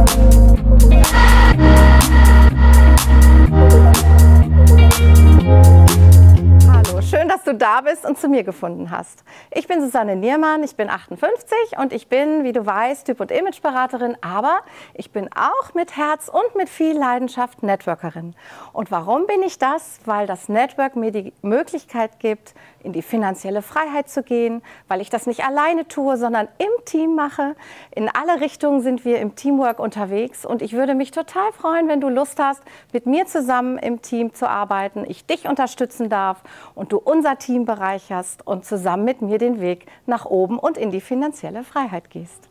Hallo, schön, dass du da bist und zu mir gefunden hast. Ich bin Susanne Niermann, ich bin 58 und ich bin, wie du weißt, Typ- und Imageberaterin, aber ich bin auch mit Herz und mit viel Leidenschaft Networkerin. Und warum bin ich das? Weil das Network mir die Möglichkeit gibt, in die finanzielle Freiheit zu gehen, weil ich das nicht alleine tue, sondern im Team mache. In alle Richtungen sind wir im Teamwork unterwegs und ich würde mich total freuen, wenn du Lust hast, mit mir zusammen im Team zu arbeiten, ich dich unterstützen darf und du unser Team bereicherst und zusammen mit mir den Weg nach oben und in die finanzielle Freiheit gehst.